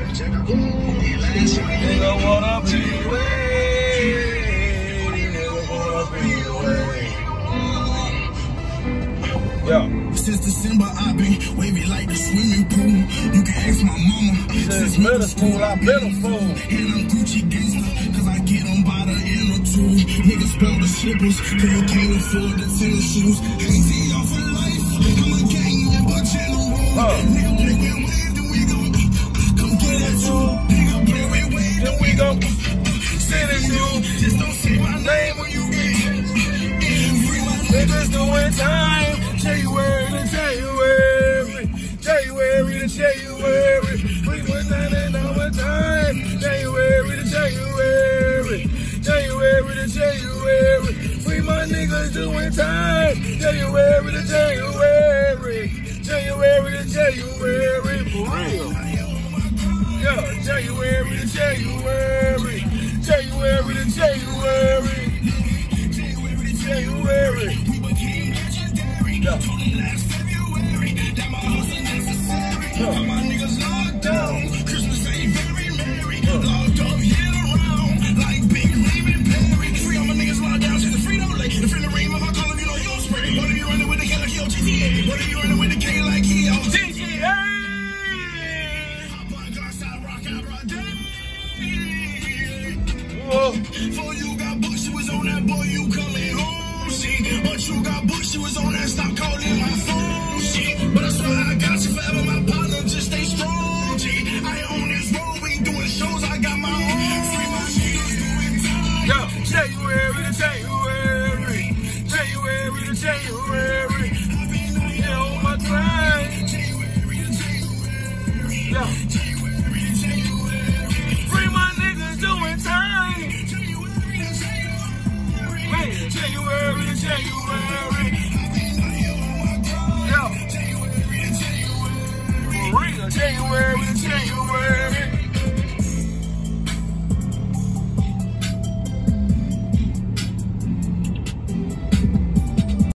Nigga wanna be away. Nigga wanna be away. Yeah. Since December, I've been wavy like the swimming pool. You can ask my mama. Since middle school, I've been a fool. And I'm Gucci gangster, cause I get them by the inner two. Niggas bought the slippers, cause you can't afford the tennis shoes. Ain't see y'all for life. I'm a gang member, general. Nigga play with waves, then we gon' come get at you. Nigga play with waves, then we gon' send at you. Just don't say my name when you get in. Niggas doing time. January to January. January to January. We was not in our time. January to January. January to January. We my niggas doing time. January to January. January to January. For real. Yeah, January to January. January to January. January. Yeah. Last February, that my house is necessary. My niggas locked down. Christmas ain't very merry. Locked up, hit around like Big Raymond Perry. Free all my niggas locked down. She's a free don't lay. The friend of rain, my call if you know you don't spray. What if you running with the K like he on GTA? What if you running with the K like he on GTA? Hop on, dark side, rock out, broad day. Before you got booked, she was on that boy, you coming home. But you got booked, she was on that, stop calling my phone, shit. But I swear I got you forever, my partner, just stay strong, G. I own this road, we doing shows, I got my own. Free my niggas doing time. Yo, January to January. January to January. Yeah, on my grind. January to January. Yo. January to January. Free my niggas doing time. January to January. Man, January to January.